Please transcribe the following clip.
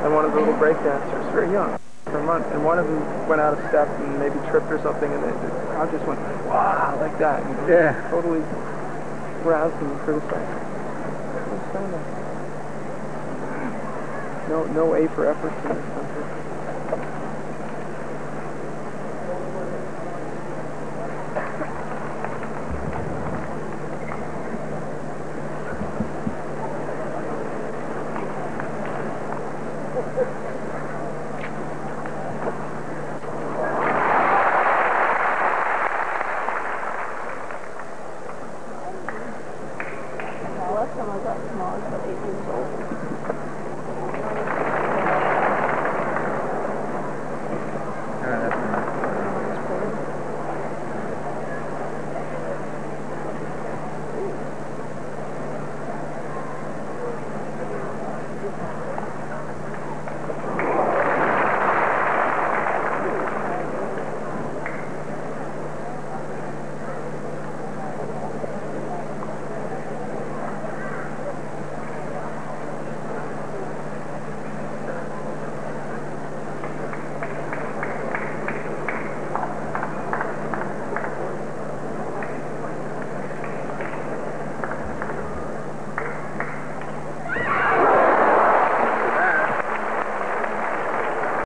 and one of the little break dancers, very young, and one of them went out of step and maybe tripped or something, and the crowd just went, wow, like that, and totally roused him and criticized him. No A for efforts in this country.